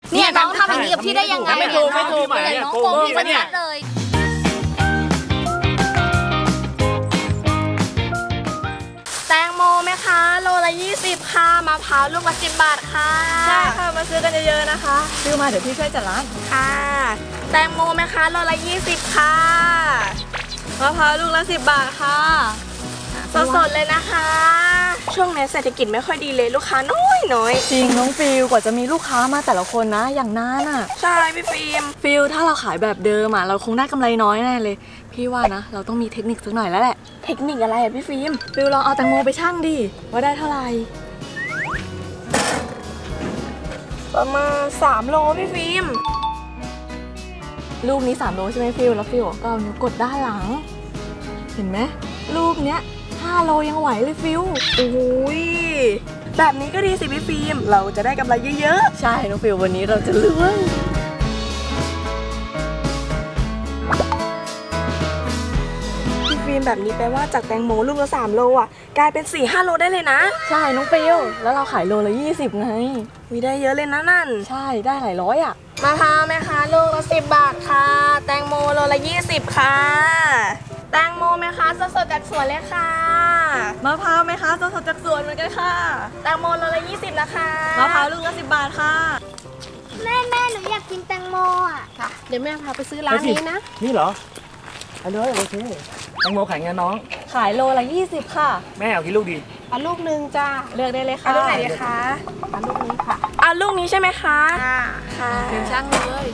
เนี่ยน้องทำอย่างนี้กับพี่ได้ยังไงไม่ถูกเลยน้องโกงพี่ชัดเลยแตงโมไหมคะโลละ20ค่ะมะพร้าวลูกละ10 บาทค่ะใช่ค่ะมาซื้อกันเยอะๆนะคะซื้อมาเดี๋ยวพี่ช่วยจัดร้านค่ะแตงโมไหมคะโลละ20ค่ะมะพร้าวลูกละ10 บาทค่ะสดๆเลยนะคะช่วงนี้เศรษฐกิจไม่ค่อยดีเลยลูกค้าน้อยจริงน้องฟิลกว่าจะมีลูกค้ามาแต่ละคนนะอย่างนานอ่ะใช่พี่ฟิลถ้าเราขายแบบเดิมอ่ะเราคงได้กำไรน้อยแน่เลยพี่ว่านะเราต้องมีเทคนิคสักหน่อยแล้วแหละเทคนิคอะไรอะพี่ฟิลลองเอาแตงโมไปชั่งดิว่าได้เท่าไหร่ประมาณ3 โลพี่ฟิล์มลูกนี้3 โลใช่ไหมฟิลแล้วฟิลก็เอานิ้วกดด้านหลังเห็นไหมลูกเนี้ย5 โลยังไหวเลยฟิลโอ้ยแบบนี้ก็ดีสิพี่ฟิล์มเราจะได้กำไรเยอะๆใช่น้องฟิลวันนี้เราจะรวยพี่ฟิล์มแบบนี้แปลว่าจากแตงโมลูกละ3 โลอ่ะกลายเป็น4-5 โลได้เลยนะใช่น้องฟิลแล้วเราขายโลละ20ไงมีได้เยอะเลยนะนั่นใช่ได้หลายร้อยอ่ะมะพร้าวไหมคะลูกละ10 บาทค่ะแตงโมโลละ20ค่ะแตงโมไหมคะสดๆจากสวนเลยค่ะมะพร้าวไหมคะสดๆจากสวนเหมือนกันค่ะแตงโมโลละ20นะคะมะพร้าวลูกละ10 บาทค่ะแม่หนูอยากกินแตงโมอ่ะค่ะเดี๋ยวแม่พาไปซื้อร้านนี้นะนี่เหรอเอาเลยโอเคแตงโมขายไงน้องขายโลละ20ค่ะแม่เอากี่ลูกดีเอาลูกนึงจ้าเลือกได้เลยค่ะเอาลูกไหนดีคะเอาลูกนี้ค่ะเอาลูกนี้ใช่ไหมคะค่ะเดี๋ยวช่างเลย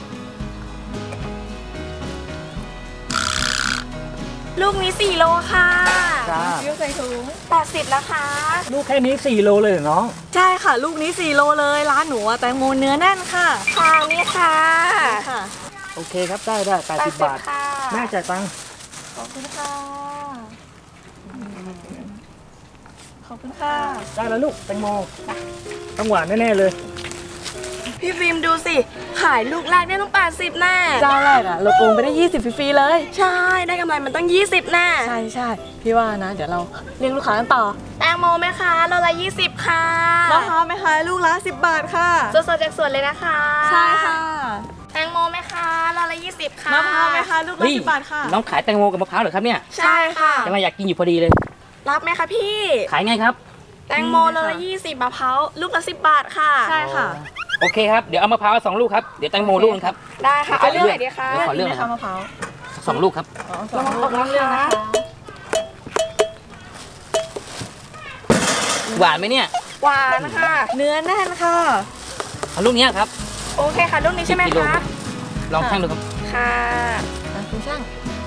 ลูกนี้4 โลค่ะจ้าฟิวใส่ถุง 80นะคะลูกแค่นี้4 โลเลยเหรอน้องใช่ค่ะลูกนี้4 โลเลยร้านหนูแตงโมเนื้อแน่นค่ะค่ะนี่ค่ะโอเคครับได้80 บาทแม่จ่ายตังค์ขอบคุณค่ะขอบคุณค่ะได้แล้วลูกแตงโมต้องหวานแน่ๆเลยพี่ฟิล์มดูสิขายลูกแรกได้ต้อง80แน่เจ้าแรกอะเราโกงไปได้20ฟรีๆเลยใช่ได้กำไรมันต้อง20แน่ใช่พี่ว่านะเดี๋ยวเราเรียกลูกค้ากันต่อแตงโมไหมคะโลละ20ค่ะมะพร้าวไหมคะลูกละ10 บาทค่ะสดๆจากสวนเลยนะคะใช่ค่ะแตงโมไหมคะโลละ20ค่ะมะพร้าวไหมคะลูกละ10 บาทค่ะน้องขายแตงโมกับมะพร้าวเหรอครับเนี่ยใช่ค่ะกำลังอยากกินอยู่พอดีเลยรับไหมคะพี่ขายไงครับแตงโมโลละ20มะพร้าวลูกละ10 บาทค่ะใช่ค่ะโอเคครับเดี๋ยวเอามะพร้าว2 ลูกครับเดี๋ยวแตงโมลูกนึงครับได้ค่ะเอาเรื่องไหนดีคะขอเรื่องนะครับมะพร้าว 2 ลูกครับ 2 ลูกนะคะหวานไหมเนี่ยหวานค่ะเนื้อแน่นค่ะเอาลูกนี้ครับโอเคค่ะลูกนี้ใช่ไหมคะลองชั่งดูครับค่ะคุณช่าง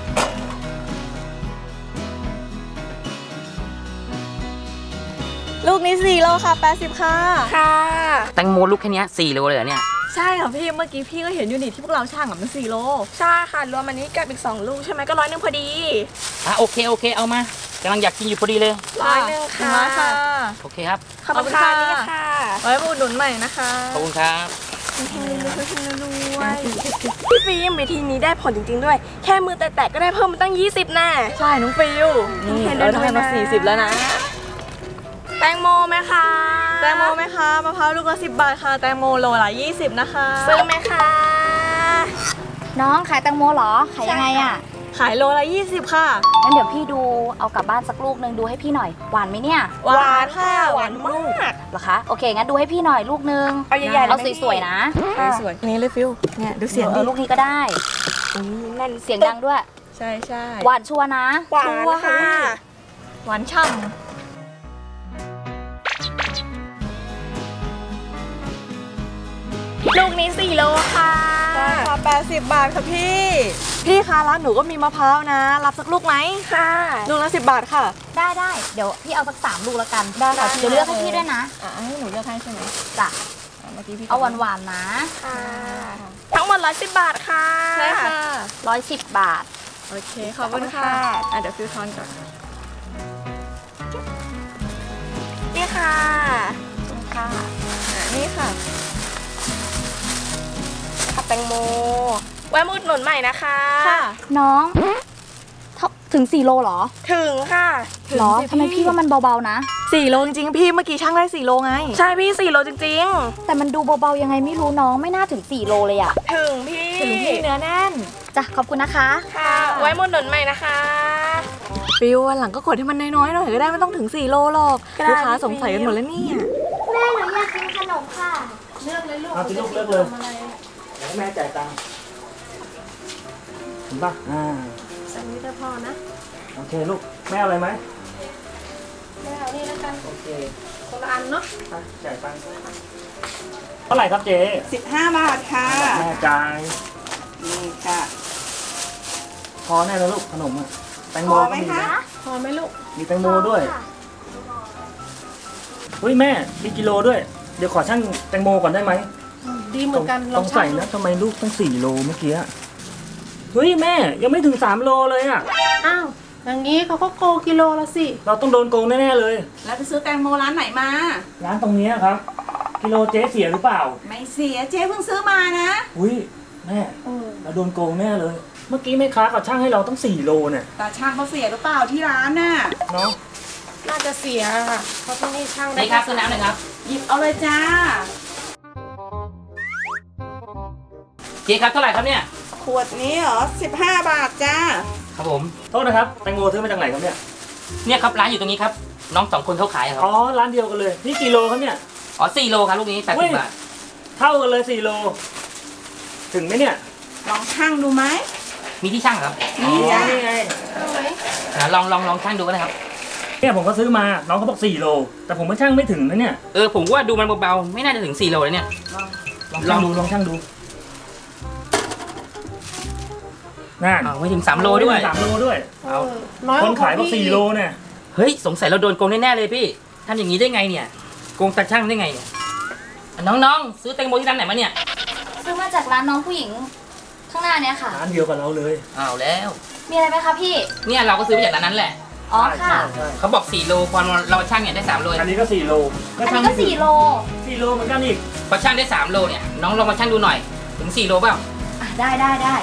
ลูกนี้4 โลค่ะ80ค่ะแตงโมลูกแค่นี้4 โลเลยเหรอเนี่ยใช่ค่ะพี่เมื่อกี้พี่ก็เห็นอยู่นี่ที่พวกเราช่างมัน4 โลใช่ค่ะรวมอันนี้กับอีก2 ลูกใช่ไหมก็100 พอดีโอเคเอามากำลังอยากกินอยู่พอดีเลย 100ค่ะโอเคครับขอบคุณค่ะนี่ค่ะไว้มาอุดหนุนใหม่นะคะขอบคุณครับพี่ฟิล์มวิธีนี้ได้ผลจริงๆด้วยแค่มือแตะๆก็ได้เพิ่มมันตั้ง20แน่ใช่น้องฟิวนี่เราได้มา40แล้วนะแตงโมไหมคะแตงโมไหมคะมะพร้าวลูกละ10 บาทค่ะแตงโมโลละ20นะคะซื้อไหมคะน้องขายแตงโมเหรอขายยังไงอ่ะขายโลละ20ค่ะงั้นเดี๋ยวพี่ดูเอากลับบ้านสักลูกนึงดูให้พี่หน่อยหวานไหมเนี่ยหวานค่ะหวานมากเหรอคะโอเคงั้นดูให้พี่หน่อยลูกนึงเอาใหญ่ๆเอาสวยๆนะสวยนี่เลยฟิวเนี่ยดูเสียงลูกนี้ก็ได้นั่นเสียงดังด้วยใช่หวานชัวนะหวานค่ะหวานช่ำลูกนี้4 โลค่ะ 80 บาทค่ะพี่คะร้านหนูก็มีมะพร้าวนะรับสักลูกไหมค่ะลูกละ10 บาทค่ะได้เดี๋ยวพี่เอาสัก3 ลูกแล้วกันได้ค่ะเดี๋ยวเลือกให้พี่ด้วยนะให้หนูเลือกให้ใช่ไหมจ้ะเมื่อกี้พี่เอาหวานๆนะทั้งหมด110 บาทค่ะใช่ค่ะ 110 บาทโอเคขอบคุณค่ะเดี๋ยวฟิวทอนก่อนนี่ค่ะนี่ค่ะแตงโมไว้มาอุดหนุนใหม่นะคะน้องถึง4 โลเหรอถึงค่ะหรอทำไมพี่ว่ามันเบาๆนะ 4 4 โลจริงๆพี่เมื่อกี้ช่างได้4 โลไงใช่พี่4 โลจริงแต่มันดูเบาๆยังไงไม่รู้น้องไม่น่าถึง4 โลเลยอะๆ ถึงพี่ถึงพี่เนื้อแน่นจ้ะขอบคุณนะคะค่ะ ไว้หมดหนุนใหม่นะคะฟิววันหลังก็กดให้มันน้อยๆหน่อยก็ได้ไม่ต้องถึง4 โลหรอกก็ได้ลูกค้าสงสัยกันหมดแล้วเนี่ยแม่หนูอยากกินขนมค่ะเอาสิลูกเลือกเลยเดี๋ยวให้แม่จ่ายตังค์เห็นปะอันนี้จะพอนะโอเคลูกแม่เอาอะไรไหมไม่เอานี่แล้วกันโอเคคนละอันเนาะไปจ่ายตังค์เท่าไหร่ครับเจ๊ 15 บาทค่ะแม่จ่ายนี่ค่ะพอแน่แล้วลูกขนมอะแตงโมพอก็ไหมมีคะนะพอไหมลูกมีแตงโมด้วยเฮ้ยแม่มีกิโลด้วย เดี๋ยวขอชั่งแตงโมก่อนได้ไหมดีเหมือนกันลต้ออง งชั่ใส่งนะทำไมลูกต้อง4 โลเมื่อกี้อะเฮ้ยแม่ยังไม่ถึง3 โลเลยอะอ้าว อย่างนี้เขาก็โกงกิโลละสิเราต้องโดนโกงแน่ๆเลยแล้วไปซื้อแตงโมร้านไหนมาร้านตรงนี้ครับ กิโลเจ๊เสียหรือเปล่าไม่เสียเจ๊เพิ่งซื้อมานะอุ้ยแม่เราโดนโกงแน่เลย เมื่อกี้แม่ค้าเขาช่างให้เราต้อง4 โลเนี่ยแต่ช่างเขาเสียหรือเปล่าที่ร้านน่ะเนาะน่าจะเสียค่ะเพราะที่นี่ช่างได้นี่ครับซื้อน้ำหนึ่งครับหยิบเอาเลยจ้าเจ๊ครับเท่าไหร่ครับเนี่ยขวดนี้เหรอ 15 บาทจ้าครับผมโทษนะครับแตงโมซื้อมาจากไหนครับเนี่ยเนี่ยครับร้านอยู่ตรงนี้ครับ น้องสองคนเขาขายครับอ๋อร้านเดียวกันเลยนี่กี่โลครับเนี่ยอ๋อ4 โลครับลูกนี้เฮ้ย 80 บาทเท่ากันเลย4 โล ถึงไหมเนี่ยลองช่างดูไหมมีที่ช่างครับนี่จ้ะนี่ไงลองช่างดูก็ได้ครับเนี่ยผมก็ซื้อมาน้องเขาบอก4 โล แต่ผมก็ช่างไม่ถึงนะเนี่ยผมว่าดูมันเบาๆไม่น่าจะถึง4 โลเลยเนี่ยลองช่างดูนั่นอ้าวไม่ถึง3 โลด้วย 3 โลด้วยเอาน้อยคนขายบอกพี่ 4 โลเนี่ยเฮ้ยสงสัยเราโดนโกงแน่ๆเลยพี่ทำอย่างนี้ได้ไงเนี่ยโกงตาช่างได้ไงเนี่ยน้องๆซื้อแตงโมที่ร้านไหนมาเนี่ยซื้อมาจากร้านน้องผู้หญิงข้างหน้าเนี้ยค่ะร้านเดียวกับเราเลยอ้าวแล้วมีอะไรไหมคะพี่เนี่ยเราก็ซื้อมาจากร้านนั้นแหละอ๋อค่ะใช่เขาบอก4 โลพอเราช่างเนี่ยได้3 โลอันนี้ก็4 โลอันนี้ก็4 โล 4 โลเหมือนกันอีกพอช่างได้3 โลเนี่ยน้องลองมาช่างดูหน่อยถึง4 โลเปล่าอ่ะได้ได้ได้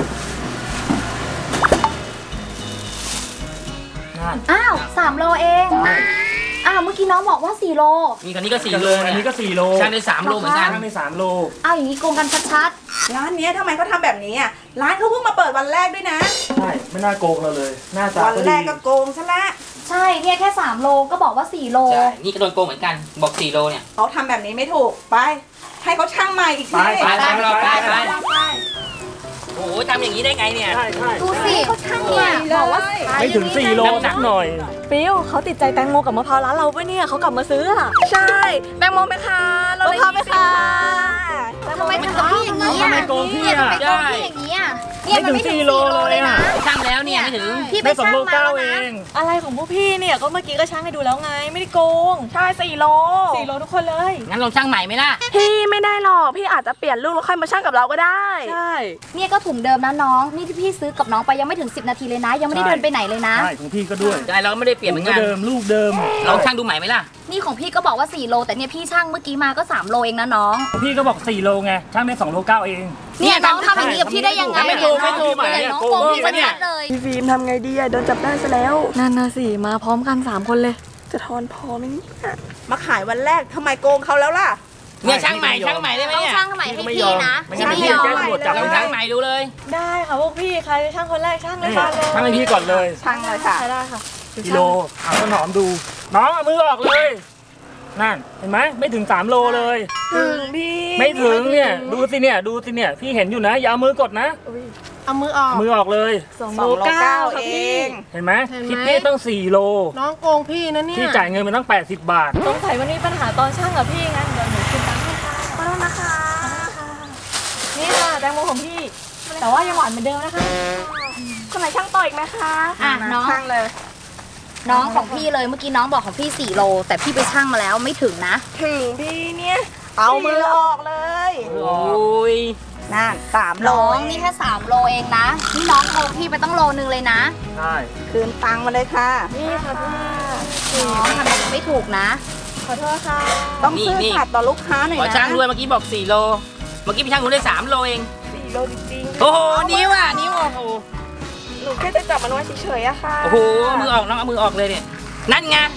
นั่นอ้าว3 โลเอง อ้าวเมื่อกี้น้องบอกว่า4 โลมีคันนี้ก็4 โลอันนี้เนี่ยก็4 โลช่างได้3 โลเหมือนกันช่างได้3 โลอ้าวอย่างนี้โกงกันชัดร้านเนี้ยทำไมเขาทำแบบนี้อ่ะ ร้านเขาเพิ่งมาเปิดวันแรกด้วยนะใช่ไม่น่าโกงเราเลยหน้าตาวันก็แรดีกก็โกงซะละๆ ใช่เนี่ยแค่3 โลก็บอกว่า4 โลใช่ นี่ก็โดนโกงเหมือนกัน บอก4 โลเนี่ยเขาทำแบบนี้ไม่ถูก ไป ให้เขาช่างใหม่อีกทีไป โอ้โหทำอย่างนี้ได้ไงเนี่ยใช่ใช่ดูสิเขาช่างเนี่ยบอกว่าไม่ถึง4 โลสักหน่อยฟิวเขาติดใจแตงโมกับมะพร้าวร้านเราปะเนี่ยเขากลับมาซื้ออะใช่แตงโมไหมคะโลละมะพร้าวไหมคะทำไมทำกับพี่อย่างนี้ทำอ่ะไมโกงพี่เนี่ยอ่ะทำไมโกงพี่อย่างนี้อ่ะเนี่ยมันไม่ถึงไม่ถึง4 โล 4 โลเลยนะช่างแล้วเนี่ยไม่ถึงพี่ไปได้ช่าง 2 โลมาแล้ว 9 เอนะงอะไรของพวกพี่เนี่ยก็เมื่อกี้ก็ช่างให้ดูแล้วไงไม่ได้โกงใช่4 โล 4 โลทุกคนเลยงั้นลองช่างใหม่ไหมล่ะพี่ไม่ได้หรอกพี่อาจจะเปลี่ยนลูกแล้วค่อยมาช่างกับเราก็ได้ใช่เนี่ยก็ถุงเดิมนะน้อง นี่ที่พี่ซื้อกับน้องไปยังไม่ถึง10 นาทีเลยนะ ยังไม่ได้เดินไปไหนเลยนะใช่ของพี่ก็ด้วยใช่เราก็ไม่ได้เปลี่ยนเหมือนกันเดิมลูกเดิมลองช่างดูใหม่ไหมล่ะนี่ของพี่ก็บอกว่า4 โล แต่เนี่ยพี่ช่างเมื่อกี้มาก็3 โลเองนะน้องพี่ก็บอก4 โลไงช่างได้2 โล 9 เองเนี่ยน้องทำอย่างนี้กับพี่ได้ยังไงไม่เนี่ยถูกน้องไม่ถูกเนี่ยน้องโกงพี่ชัดๆเลยพี่ฟิล์มทำไงดีอะโดนจับได้ซะแล้วนั่นน่ะสิมาพร้อมกัน3 คนเลยจะทอนพอไหมเนี่ยมาขายวันแรกทำไมโกงเขาแล้วล่ะเนี่ยช่างใหม่ได้ไหมต้องเนี่ยช่างใหม่ให้พี่นะไม่ที่งั้นไม่พี่ยอมแจ้งตำรวจจับลองเลยช่านะงใหม่ดูเลยได้ค่ะพวกพี่ใครจะช่างคนแรกช่างเลยนี่ค่ะช่างให้พี่ก่อนเลยช่างเลยค่ะใช่ได้ค่ะกิโลเอาต้นหอมดู น้องเอามือออกเลย นั่นเห็นไหมไม่ถึง3 โลเลยถึงพี่ไม่ถึงเนี่ยดูสิเนี่ยพี่เห็นอยู่นะอย่าเอามือกดนะเอามือออกมือออกเลย 2 โล 9ค่ะเอพี่งเห็นไหมเห็นไหมคิดนี่ต้อง4 โลน้องโกงพี่นะเนี่ยพี่จ่ายเงินมาตั้ง80 บาทสงสัยวันนี้ปัญหาตอนช่างกับพี่งั้นเดี๋ยวหนูคืนตังค์ให้ค่ะขอโทษนะคะนี่ค่ะแตงโมของพี่ แต่ว่ายังหวานเหมือนเดิมนะคะคนไหนช่างต่ออีกไหมคะอ่ะน้องช่างเลยน้องของพี่เลยเมื่อกี้น้องบอกของพี่4 โล แต่พี่ไปช่างมาแล้วไม่ถึงนะถึงพี่เนี่ย เอามือออกเลยโอ้ยนั่น3 โลน้องนี่แค่3 โลเองนะ นี่น้องโกงพี่ไปต้องโลนึงเลยนะใช่คืนตังค์มาเลยค่ะนี่ค่ะพี่น้องทำแบบนี้ไม่ถูกนะขอโทษค่ะต้องซื่อสัตย์ต่อลูกค้าหน่อยขอนะช่างด้วยเมื่อกี้บอก4 โล เมื่อกี้พี่ช่างหนูได้3 โลเอง 4 โลจริงโอ้โหนิ้วอ่ะนิ้วโอ้โหๆหนูแค่จะจับมันไว้เฉยๆอะค่ะโอ้โหมือออกน้องเอามือออกเลยเนี่ยนั่นไง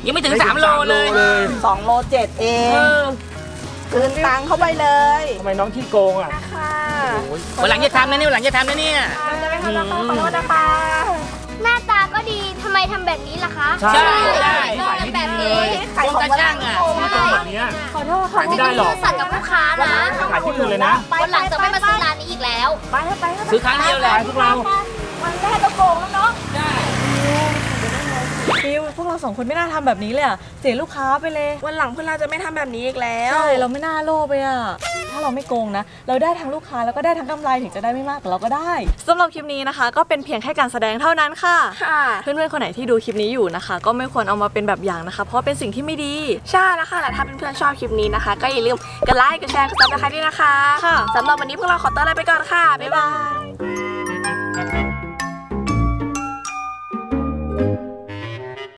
ยังไม่ถึง3 โลเลย 2 โล 7 เอเองคืนตังค์เข้าไปเลยทำไมน้องขี้โกงอ่ะค่ะวันหลังจะทำนะเนี่ยวันหลังจะทำนะเนี่ยจะไม่ทำราคาขอโทษนะคะหน้าตาก็ดี ทำไมทำแบบนี้ล่ะคะใช่ใช่แบบนี้โกงตาช่างอ่ะแบบเนี้ยขอโทษขายไม่ได้หรอกสัตว์กับลูกค้านะขายที่อื่นเลยนะวันหลังจะไม่มาซื้อร้านนี้อีกแล้วไปเถอะไปเถอะซื้อครั้งเดียวแหละขายพวกเราวันแรกก็โกงแล้วเนาะฟิวพวกเรา2 คนไม่น่าทำแบบนี้เลยอะเสียลูกค้าไปเลยวันหลังพวกเราจะไม่ทำแบบนี้อีกแล้วใช่ เราไม่น่าโลภไปอะถ้าเราไม่โกงนะ เราได้ทั้งลูกค้าแล้วก็ได้ทั้งกำไรถึงจะได้ไม่มากแต่เราก็ได้สำหรับคลิปนี้นะคะ ก็เป็นเพียงแค่การแสดงเท่านั้นค่ะค่ะเพื่อนๆคนไหนที่ดูคลิปนี้อยู่นะคะ ก็ไม่ควรเอามาเป็นแบบอย่างนะคะ เพราะเป็นสิ่งที่ไม่ดีใช่แล้วค่ะและถ้าเพื่อนๆชอบคลิปนี้นะคะ ก็อย่าลืมกดไลค์ กดแชร์ กดซับสไครต์ด้วยนะคะค่ะสำหรับวันนี้พวกเราขอตัวลาไปก่อนค่ะ บ๊ายบาย